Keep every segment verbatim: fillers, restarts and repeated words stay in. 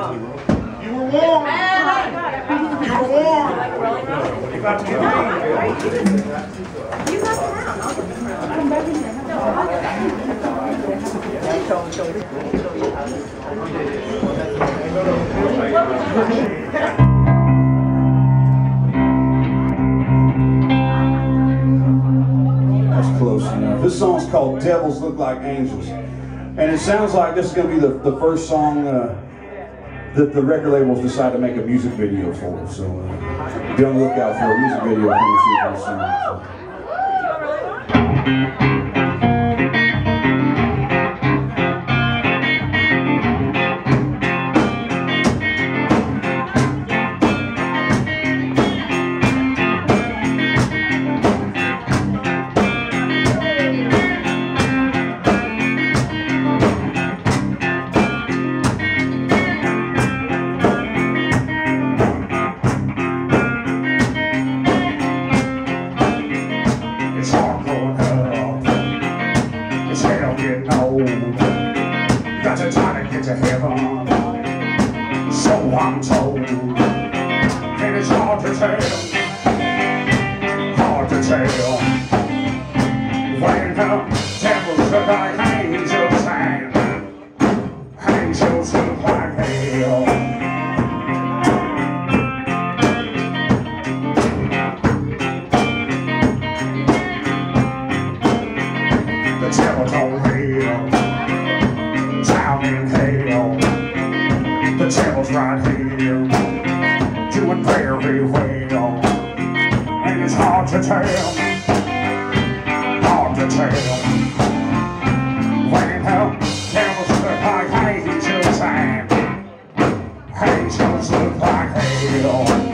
You were warm. You were warm. You got to get me. You got down. I'll get around. Come back in here. No, I'll get That's close enough. This song's called Devils Look Like Angels. And it sounds like this is going to be the, the first song uh, that the record labels decide to make a music video for. So uh, be on the lookout for a music video coming soon for this song. Got to try to get to heaven, so I'm told, and it's hard to tell, hard to tell, when the devils look like angels and angels look like hell. The devil don't hell, down in hell. The devil's right here, doing very well, and it's hard to tell, hard to tell, when the devils look like angels and angels look like hell.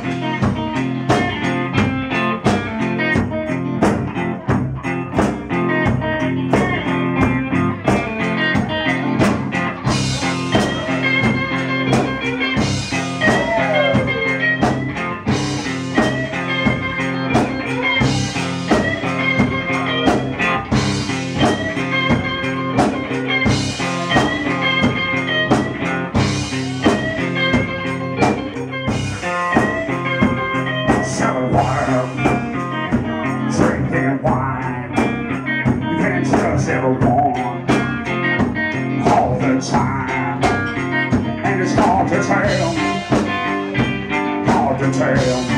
Drinking wine, you can't trust everyone all the time, and it's hard to tell, hard to tell.